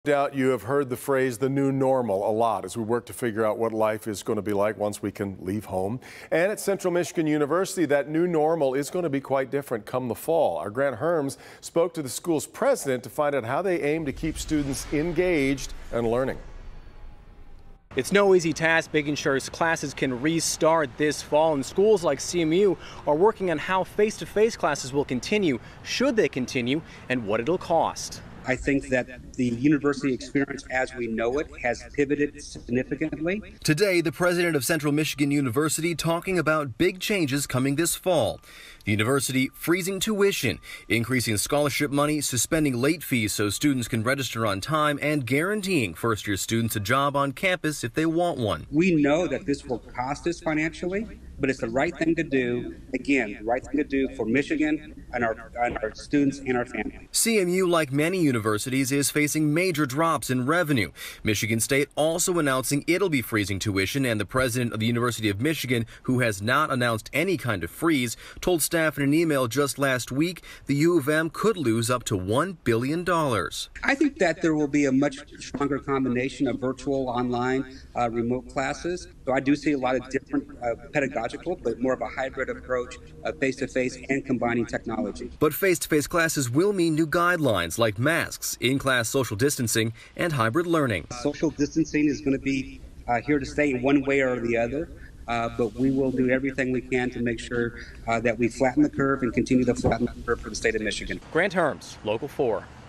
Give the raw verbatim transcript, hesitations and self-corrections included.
Doubt you have heard the phrase the new normal a lot as we work to figure out what life is going to be like once we can leave home. And at Central Michigan University, that new normal is going to be quite different come the fall. Our Grant Herms spoke to the school's president to find out how they aim to keep students engaged and learning. It's no easy task making sure classes can restart this fall, and schools like C M U are working on how face-to-face classes will continue, should they continue, and what it'll cost. I think that the university experience as we know it has pivoted significantly. Today, the president of Central Michigan University talking about big changes coming this fall. The university freezing tuition, increasing scholarship money, suspending late fees so students can register on time, and guaranteeing first-year students a job on campus if they want one. We know that this will cost us financially, but it's the right thing to do. Again, the right thing to do for Michigan and our, and our students and our families. C M U, like many universities, is facing major drops in revenue. Michigan State also announcing it'll be freezing tuition, and the president of the University of Michigan, who has not announced any kind of freeze, told staff in an email just last week the U of M could lose up to one billion dollars. I think that there will be a much stronger combination of virtual, online, uh, remote classes. So I do see a lot of different uh, pedagogical, but more of a hybrid approach of face-to-face and combining technology. But face-to-face classes will mean new guidelines like masks, in-class social distancing, and hybrid learning. Social distancing is going to be uh, here to stay in one way or the other, uh, but we will do everything we can to make sure uh, that we flatten the curve and continue to flatten the curve for the state of Michigan. Grant Herms, Local four.